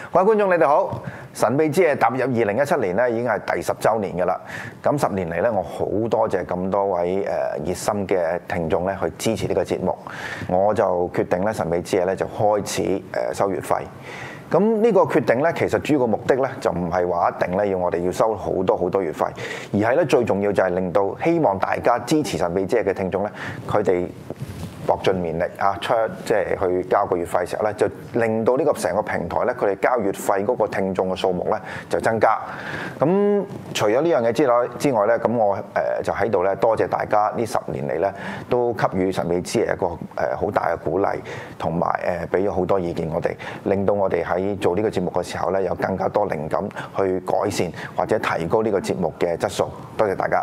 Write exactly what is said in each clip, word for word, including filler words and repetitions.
各位觀眾，你哋好！神秘之夜踏入二零一七年咧，已經係第十週年嘅啦。咁十年嚟咧，我好多謝咁多位誒熱心嘅聽眾咧去支持呢個節目，我就決定咧神秘之夜咧就開始誒收月費。咁呢個決定咧，其實主要個目的咧就唔係話一定咧要我哋要收好多好多月費，而係咧最重要就係令到希望大家支持神秘之夜嘅聽眾咧，佢哋搏盡綿力啊，出即係去交個月費嘅時候咧，就令到呢個成個平台咧，佢哋交月費嗰個聽眾嘅數目咧就增加。咁除咗呢樣嘢之外之外咧，咁我誒就喺度咧多謝大家呢十年嚟咧都給予神秘之夜一個誒好大嘅鼓勵，同埋誒俾咗好多意見我哋，令到我哋喺做呢個節目嘅時候咧有更加多靈感去改善或者提高呢個節目嘅質素。多謝大家。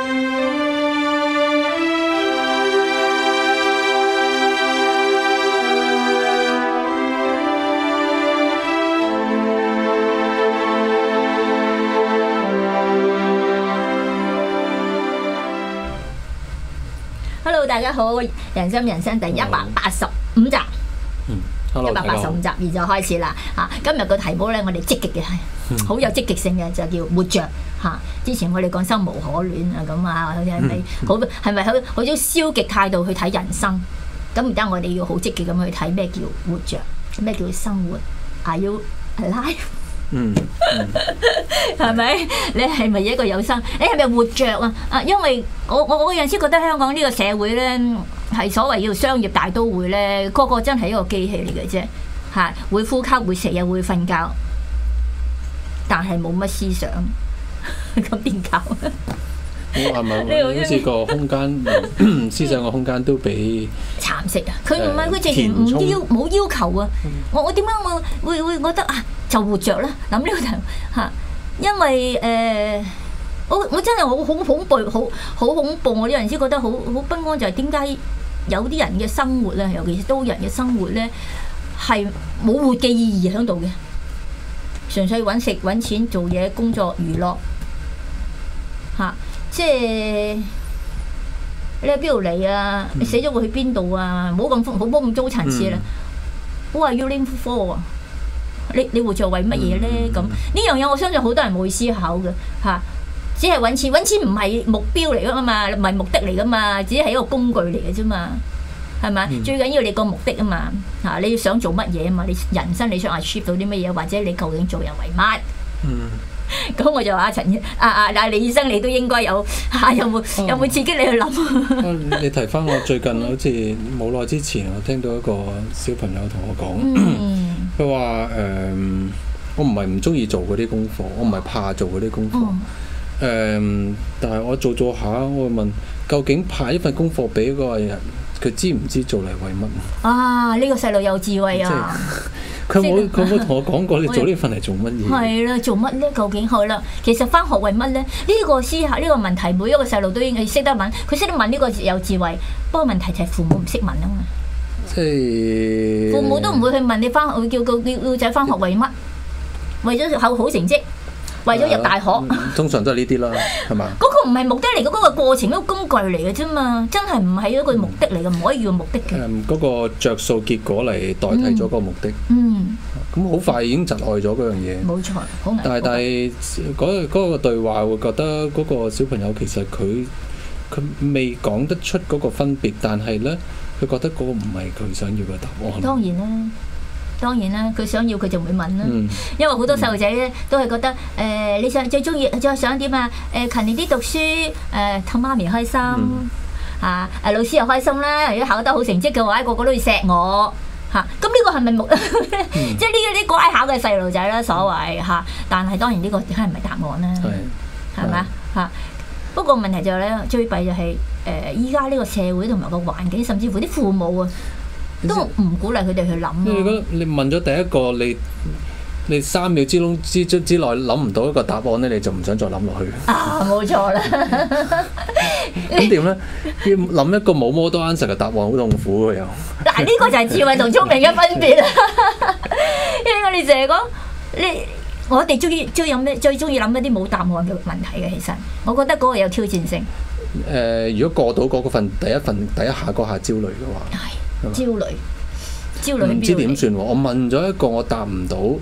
大家好，人生人生第一百八十五集， 嗯， 一百八十五集而就開始啦嚇。今日個題目咧，我哋積極嘅係好有積極性嘅，就叫活着嚇。之前我哋講生無可戀啊，咁啊，係咪好係咪好好種消極態度去睇人生？咁而家我哋要好積極咁去睇咩叫活着，咩叫生活 ？Are you alive？ 嗯， 係咪？你係咪一個有生？你係咪活着啊？啊，因為我我我有陣時覺得香港呢個社會咧，係所謂要商業大都會咧，個個真係一個機器嚟嘅啫，嚇，會呼吸、會食嘢、會瞓覺，但係冇乜思想，咁點搞？ 我係咪好似個空間思想個空間都俾蠶食啊？佢唔係佢直情唔要冇要求啊！我我點解我會會覺得啊？就活着啦，諗呢個題嚇，因為誒、呃，我我真係好好恐怖，好好恐怖。我有陣時覺得好好不安，就係點解有啲人嘅生活咧，尤其是都人嘅生活咧，係冇活嘅意義喺度嘅，純粹揾食揾錢做嘢工作娛樂嚇、啊，即係你喺邊度嚟啊？你死咗會去邊度啊？唔好咁好冇咁糟層次啦。Who are you living for？你你活着為乜嘢咧？咁呢樣嘢我相信好多人冇去思考嘅嚇，只係揾錢，揾錢唔係目標嚟噶嘛，唔係目的嚟噶嘛，只係一個工具嚟嘅啫嘛，係咪？嗯、最緊要你個目的啊嘛嚇，你想做乜嘢啊嘛？你人生你想 achieve 到啲乜嘢，或者你究竟做人為乜？嗯，咁我就話阿陳啊啊啊李醫生，你都應該有嚇、啊，有冇有冇刺激你去諗、 啊？你提翻我最近好似冇耐之前，我聽到一個小朋友同我講。嗯佢話誒，我唔係唔中意做嗰啲功課，我唔係怕做嗰啲功課。誒、嗯呃，但係我做做下，我會問究竟派一份功課俾嗰個人，佢知唔知做嚟為乜？ 啊！呢、這個細路有智慧啊！ 佢冇佢冇同我講過，你做呢份嚟做乜嘢？ 係啦，做乜咧？究竟係啦？其實返學為乜咧？呢、這個思考呢、這個問題，每一個細路都應該識得問。佢識得問呢個有智慧，不過問題就係父母唔識問啊嘛。 即係父母都唔會去問你翻學，會叫個叫個仔翻學為乜？為咗考好成績，為咗入大學。 啊、通常都係呢啲啦，係嘛？ 嗰個唔係目的嚟嘅，嗰、嗰個過程一個工具嚟嘅啫嘛，真係唔係一個目的嚟嘅，唔可以用目的嘅。誒、 嗯，嗰、嗰個著數結果嚟代替咗個目的。 嗯。咁好、 嗯、快已經窒礙咗嗰樣嘢。 冇錯，好危。 但係但係嗰嗰個對話會覺得嗰個小朋友其實佢佢未講得出嗰個分別，但係咧。佢覺得嗰個唔係佢想要嘅答案。 當然啦，當然啦，佢想要佢就唔會問啦。嗯、因為好多細路仔咧都係覺得誒、呃，你想最中意再想點啊？誒、呃，勤力啲讀書，誒、呃，氹媽咪開心、嗯、啊！誒，老師又開心啦。如果考得好成績嘅話，個個都要錫我嚇。咁、啊、呢個係咪目？嗯、即係呢啲乖巧嘅細路仔啦，所謂嚇、啊。但係當然呢個梗係唔係答案啦，係咪嚇？不過問題就係咧，最弊就係誒依家呢個社會同埋個環境，甚至乎啲父母啊，都唔鼓勵佢哋去諗。 如果你問咗第一個，你你三秒之中之之之內諗唔到一個答案咧，你就唔想再諗落去。 啊，冇錯啦。 咁點咧？要諗一個冇 model answer 嘅答案，好痛苦嘅又。 嗱，呢個就係智慧同聰明嘅分別啦。因為我哋成日講你。我哋中意中意諗咩？最中意諗一啲冇答案嘅問題嘅，其實我覺得嗰個有挑戰性。誒、 呃，如果過到嗰份第一份第一下嗰下焦慮嘅話， 係焦慮，焦慮唔知點算喎？我問咗一個我答唔到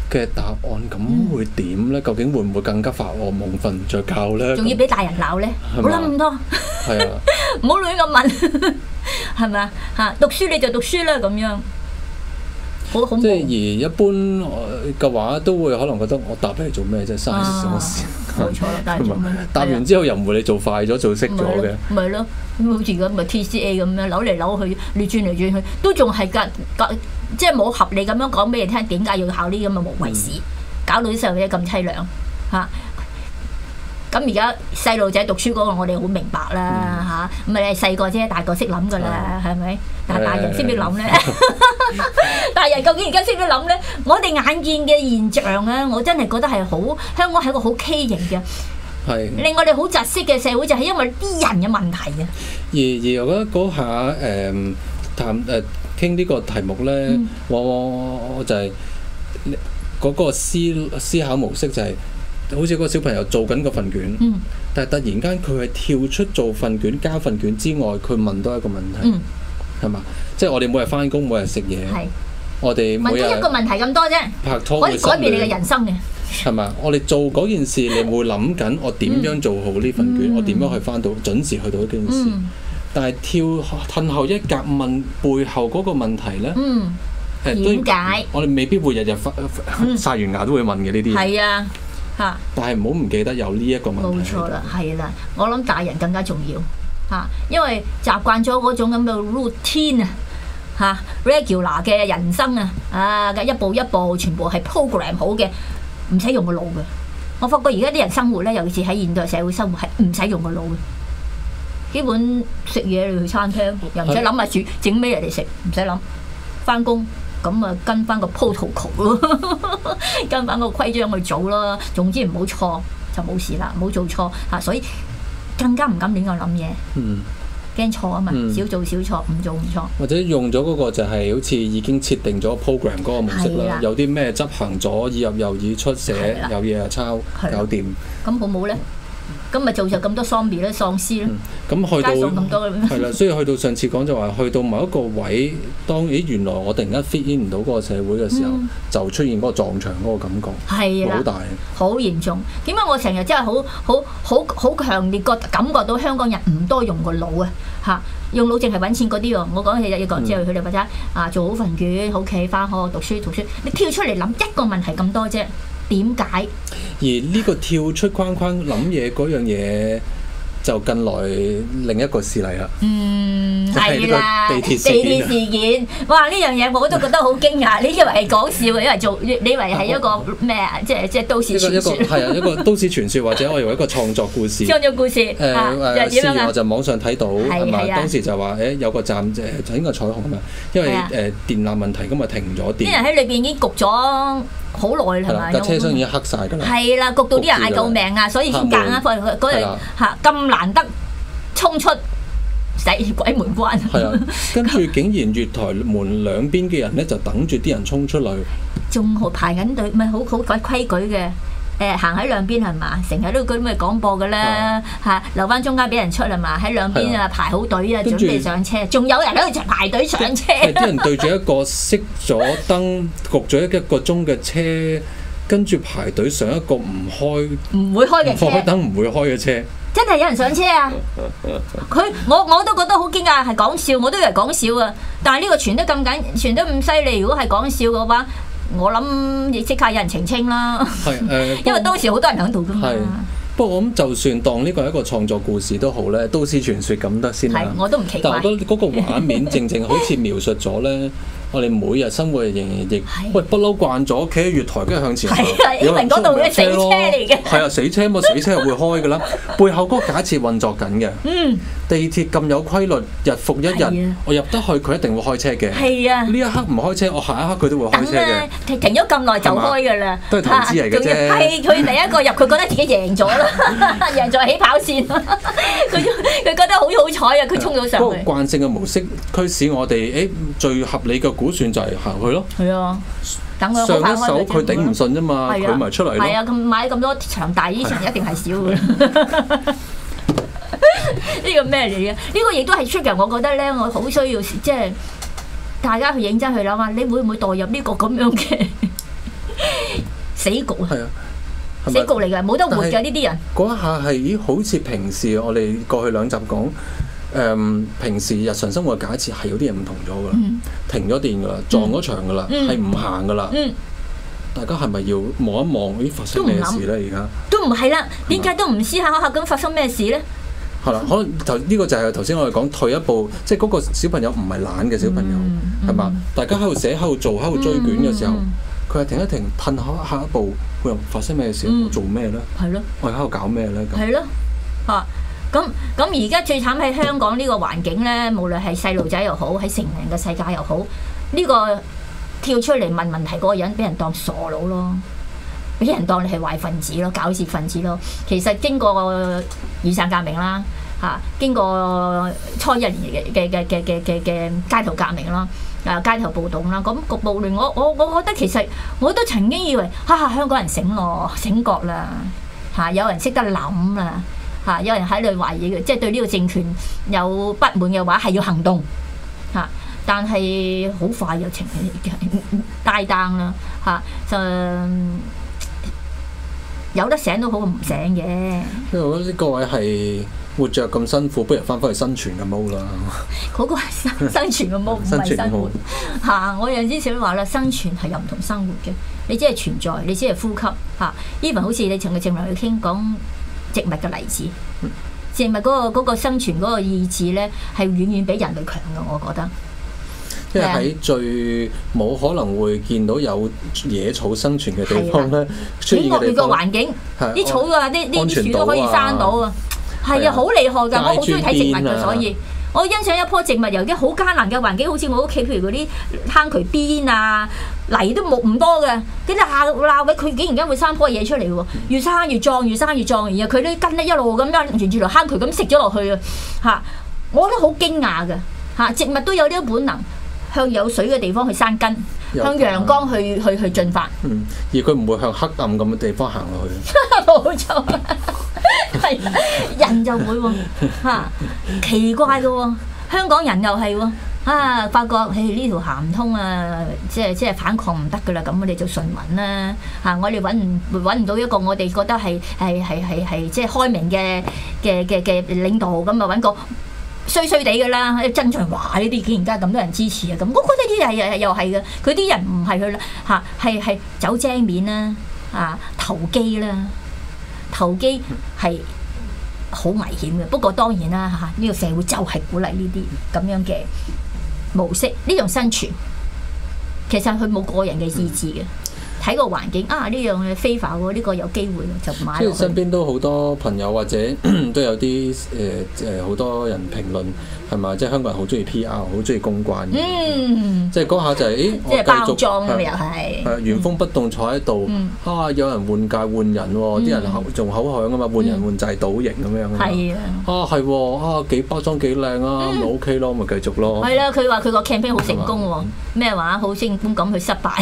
嘅答案，咁會點咧？究竟會唔會更加發惡夢、瞓唔着覺咧？ 仲要俾大人鬧咧？唔好諗咁多， 係啊， 唔好亂咁問，係咪啊？嚇，讀書你就讀書啦，咁樣好恐怖。 即係而一般嘅話，都會可能覺得我答你做咩啫？嘥時我時。 冇錯啦，但係答完之後又唔會你做快咗、做識咗嘅。 咪係咯，好似咁咪 T C A 咁樣扭嚟扭去，你轉嚟轉去，都仲係隔隔，即係冇合理咁樣講俾你聽，點解要考呢啲咁嘅無謂試，嗯、搞到啲細路仔咁凄涼嚇。咁而家細路仔讀書嗰個，我哋好明白啦嚇。咁咪你係細個啫，大個識諗噶啦，係咪？但係大人識唔識諗咧？大人究竟而家識唔識諗咧？我哋眼見嘅現象咧，我真係覺得係好，香港係一個好畸形嘅， 係令我哋好窒息嘅社會，就係因為啲人嘅問題啊。 而而我覺得嗰下誒談誒傾呢個題目咧，嗯、往往我就係、是、嗰、那個思思考模式就係、是。好似嗰個小朋友做緊嗰份卷，嗯、但係突然間佢係跳出做份卷、交份卷之外，佢問多一個問題，係嘛、嗯？即係我哋每日翻工、每日食嘢，是我哋每日問多一個問題咁多啫， 拍拖可以改變你嘅人生嘅， 係嘛？我哋做嗰件事，你會諗緊我點樣做好呢份卷，嗯、我點樣去翻到準時去到呢件事。嗯、但係跳褪後一格問背後嗰個問題咧，點解、嗯？我哋未必會日日發曬完牙都會問嘅呢啲嘢。係啊。嚇！但係唔好唔記得有呢一個問題。冇錯啦，係啦，我諗大人更加重要嚇，因為習慣咗嗰種咁嘅 routine 啊嚇 regular 嘅人生啊啊嘅一步一步全部係 program 好嘅，唔使用個腦嘅。我發覺而家啲人生活咧，尤其是喺現代社會生活係唔使用個腦嘅，基本食嘢你去餐廳又唔使諗下煮整咩嚟食，唔使諗翻工。咁啊，跟翻個 protocol 咯，跟翻個規章去做咯。總之唔好錯就冇事啦，唔好做錯嚇，所以更加唔敢亂咁諗嘢，嗯，驚錯啊嘛，嗯、少做少錯，唔做唔錯。或者用咗嗰個就係好似已經設定咗 program 嗰個模式啦，的有啲咩執行咗，以入又以出寫，的有嘢就抄，的搞掂。咁好冇咧？咁咪做就咁多喪屍咧，喪屍咧，咁、嗯、去到係啦，所以去到上次講就話，去到某一個位，當咦原來我突然間 fit in 唔到嗰個社會嘅時候，嗯、就出現嗰個撞牆嗰個感覺，係好大，好嚴重。點解我成日真係好好好好強烈覺感覺到香港人唔多用個腦啊嚇，用腦淨係揾錢嗰啲喎。我講起日要講之後，佢哋或者啊做好份卷，好企翻學讀書讀書，你跳出嚟諗一個問題咁多啫。點解？而呢個跳出框框諗嘢嗰樣嘢，就近來另一個事例啦。嗯，係啦，地鐵事件。地鐵事件，哇！呢樣嘢我都覺得好驚訝。你以為係講笑嘅，因為做你以為係一個咩啊？即係即係都市傳說。係啊，一個都市傳說，或者我以為一個創作故事。創作故事。誒誒，事緣我就網上睇到，係咪？當時就話誒有個站誒就應該彩虹啊嘛，因為誒電纜問題咁啊停咗電。啲人喺裏邊已經焗咗好耐係咪？架車廂已經黑晒㗎啦。係啦，焗到啲人嗌救命啊！所以先夾硬放嗰日嚇咁難得衝出洗鬼門關。係啊，跟住竟然月台門兩邊嘅人咧就等住啲人衝出嚟，仲好排緊隊，咪好好鬼規矩嘅。誒行喺兩邊係嘛？成日都嗰啲咩廣播嘅啦嚇，留翻中間俾人出係嘛？喺兩邊啊排好隊啊，準備上車，仲有人喺度排隊上車。係啲人對住一個熄咗燈、焗咗一個鐘嘅車，跟住排隊上一個唔開、唔會開嘅車，開燈唔會開嘅車。真係有人上車啊！佢我我都覺得好驚訝，係講笑，我都以為講笑啊。但係呢個傳得咁緊，傳得咁犀利，如果係講笑嘅話，我諗亦即刻有人澄清啦，係誒，呃、因為當時好多人喺度噶嘛。不過我諗就算當呢個係一個創作故事都好咧，都市傳說咁得先啦。我都唔奇怪。但我覺得嗰個畫面正正好似描述咗咧，我哋每日生活仍然亦喂不嬲慣咗，企喺月台跟住向前行。係啊，因為嗰度嘅死車嚟嘅。係啊，死車嘛，死車係會開㗎啦。背後嗰個假設運作緊嘅。嗯。地鐵咁有規律，日復一日，我入得去佢一定會開車嘅。係啊。呢一刻唔開車，我下一刻佢都會開車嘅。停停咗咁耐就開㗎啦。都係投資嚟嘅啫。係佢第一個入，佢覺得自己贏咗啦，贏在起跑線。佢佢覺得好好彩啊！佢衝咗上去。不過慣性嘅模式驅使我哋，誒最合理嘅估算就係行去咯。係啊，等佢上一手佢頂唔順啫嘛，佢咪出嚟咯。係啊，咁買咁多場大呢場一定係少嘅。呢個咩嚟嘅？呢個亦都係出嘅。我覺得咧，我好需要即係大家去認真去諗下，你會唔會代入呢個咁樣嘅死局啊！ 係啊， 死局嚟㗎，冇得活㗎呢啲人。 嗰一下係咦，好似平時我哋過去兩集講誒、嗯，平時日常生活嘅假設係有啲嘢唔同咗㗎啦，嗯、停咗電㗎啦，撞咗牆㗎啦，係唔行㗎啦。嗯、大家係咪要望一望咦發生咩事咧？而家都唔係啦，點解都唔思考下咁發生咩事咧？ 係啦，可能頭呢個就係頭先我哋講退一步，即係嗰個小朋友唔係懶嘅小朋友，係嘛、嗯？大家喺度寫、喺度做、喺度追卷嘅時候，佢係、嗯、停一停，褪下下一步，佢又發生咩事？嗯、我做咩咧？係咯，我喺度搞咩咧？ 係咯，嚇咁咁而家最慘喺香港呢個環境咧，無論係細路仔又好，喺成人嘅世界又好，呢、呢個跳出嚟問問題嗰個人，俾人當傻佬咯。俾人當你係壞分子咯，搞事分子咯。其實經過雨傘革命啦，嚇經過初一年嘅嘅嘅嘅嘅嘅街頭革命啦，啊街頭暴動啦，咁個暴亂我我我覺得其實我都曾經以為哈、啊、香港人醒咯，醒覺啦，嚇、啊、有人識得諗啦，嚇、啊、有人喺度懷疑嘅，即係對呢個政權有不滿嘅話係要行動嚇。啊但係好快就情大單啦嚇，就有得醒都好過唔醒嘅。 因為我覺得各位係活着咁辛苦，不如翻返去生存嘅毛啦。 嗰個係生生存嘅毛，唔係生活嚇。我有陣時成日話啦，生存係又唔同生活嘅。你只係存在，你只係呼吸嚇。even 好似你同佢正話去傾講植物嘅例子，植物嗰個嗰個生存嗰個意志咧，係遠遠比人類強嘅，我覺得。 即係喺最冇可能會見到有野草生存嘅地方咧，出現嘅地方，幾惡劣嘅環境，啲草啊、啲啲樹都可以生到啊，係啊，好厲害㗎！我好中意睇植物㗎，所以我欣賞一棵植物由啲好艱難嘅環境，好似我屋企譬如嗰啲坑渠邊啊、泥都冇唔多嘅，跟住下鬧尾佢竟然間會生棵嘢出嚟喎，越生越壯，越生越壯，然後佢啲根咧一路咁樣沿住條坑渠咁食咗落去啊！嚇，我覺得好驚訝㗎嚇，植物都有呢個本能。向有水嘅地方去生根，向陽光去去去進發。 嗯，而佢唔會向黑暗咁嘅地方行落去。 冇錯，係人就會喎、啊、奇怪嘅喎、啊，香港人又係喎啊，發覺誒呢條行唔通啊，即係即係反抗唔得㗎啦，咁我哋就順民啦嚇，我哋揾唔揾唔到一個我哋覺得係係係係係即係開明嘅嘅嘅嘅領導，咁啊揾個。衰衰地㗎啦，曾俊華呢啲竟然間咁多人支持啊！咁我覺得啲係又係嘅，佢啲人唔係佢啦嚇，係係走精面啦啊，投機啦，投機係好危險嘅。不過當然啦嚇，呢個社會就係鼓勵呢啲咁樣嘅模式，呢種生存其實佢冇個人嘅意志嘅。睇個環境啊，呢樣嘢非法喎，呢個有機會就買落去。 即係身邊都好多朋友或者都有啲誒誒好多人評論係嘛，即係香港人好中意 P R， 好中意公關嘅。嗯，即係嗰下就係、是，誒， 即係包裝咁又係。 係原封不動坐喺度，嗯、啊，有人換屆換人喎，啲、嗯、人仲口響啊嘛，換人換制倒型咁樣啊嘛。係啊。啊係喎，啊幾包裝幾靚啊，咪 OK 咯，咪繼續咯。係啦，佢話佢個 campaign 好成功喎，咩話好成功咁去失敗。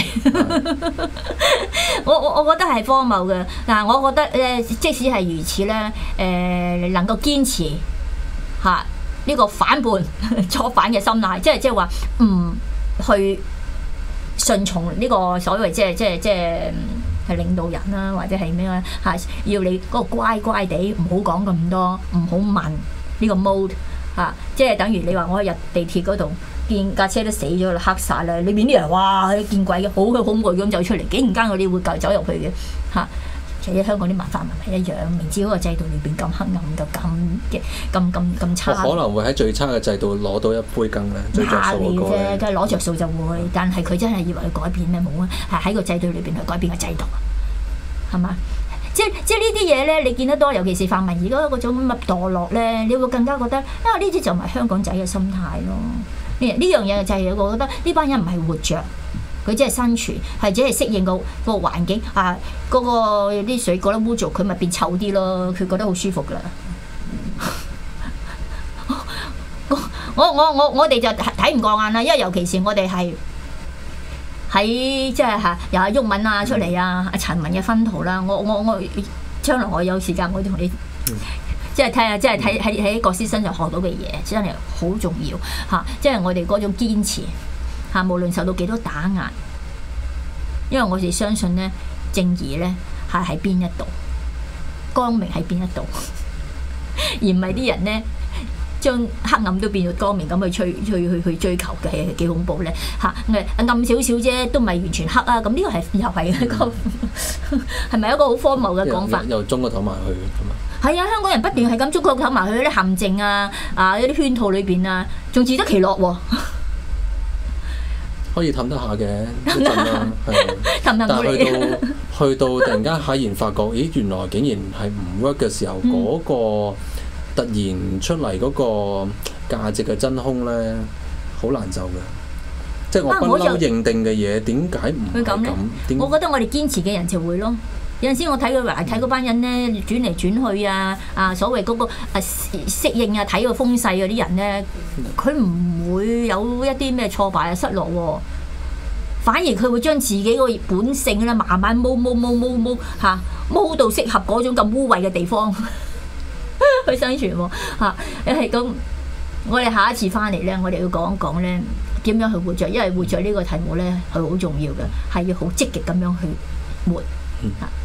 我我我覺得係荒謬嘅嗱，我覺得咧，即使係如此咧，誒、呃、能夠堅持嚇呢、這個反叛作反嘅心態，即係即係話唔去順從呢個所謂即係即係即係係領導人啦，或者係咩咧嚇，要你嗰個乖乖地，唔好講咁多，唔好問呢個 mode 嚇、啊，即係等於你話我入地鐵嗰度。見架車都死咗啦，黑晒啦！裏面啲人哇，見鬼嘅，好嘅恐怖咁走出嚟，竟然間我哋會走入去嘅嚇。其實香港啲文化文係一樣，明知嗰個制度裏邊咁黑暗，就咁嘅咁咁咁差。可能會喺最差嘅制度攞到一杯羹咧，最着數嗰個咧。 梗係攞着數就會，但係佢真係以為佢改變咩冇啊？係喺個制度裏邊去改變個制度，係嘛？即即呢啲嘢咧，你見得多，尤其是泛民而家嗰種咁嘅墮落咧，你會更加覺得啊，呢啲就唔係香港仔嘅心態咯。呢呢樣嘢就係我覺得呢班人唔係活着，佢只係生存，係只係適應個個環境啊。嗰、嗰個啲水覺得污糟，佢咪變臭啲咯。佢覺得好舒服㗎啦。我我我我哋就睇唔過眼啦，因為尤其是我哋係喺即係嚇由阿毓民啊出嚟啊，阿陳文嘅薰陶啦。我我我將來我有時間我都同你。即係睇下，即係睇喺喺國師身上學到嘅嘢，真係好重要嚇、啊。即係我哋嗰種堅持嚇、啊，無論受到幾多打壓，因為我哋相信咧， 正義咧係喺邊一度，光明喺邊一度，而唔係啲人咧將黑暗都變到光明咁去追去去去追求嘅，係幾恐怖咧嚇！暗少少啫，都唔係完全黑啊！咁呢個係又係一個係咪一個好荒謬嘅講法？ 又中個頭埋去係嘛？ 係啊，香港人不斷係咁中個頭埋去嗰啲陷阱啊啊，嗰啲圈套裏邊啊，仲自得其樂喎。 可以氹得下嘅一陣啦，係。但係去到去到突然間喺然發覺，咦原來竟然係唔 work 嘅時候，嗰、嗯、個突然出嚟嗰個價值嘅真空咧，好難走嘅。即係我不嬲認定嘅嘢，點解唔會咁？ 我覺得我哋堅持嘅人就會咯。有陣時我睇佢話睇嗰班人咧轉嚟轉去啊啊，所謂嗰、嗰個啊適應啊，睇個風勢嗰啲人咧，佢唔會有一啲咩挫敗啊失落喎，反而佢會將自己個本性咧慢慢摸摸摸摸摸嚇摸到適合嗰種咁污穢嘅地方去生存喎嚇。係咁，我哋下一次翻嚟咧，我哋要講一講咧點樣去活着，因為活着呢個題目咧係好重要嘅，係要好積極咁樣去活嚇。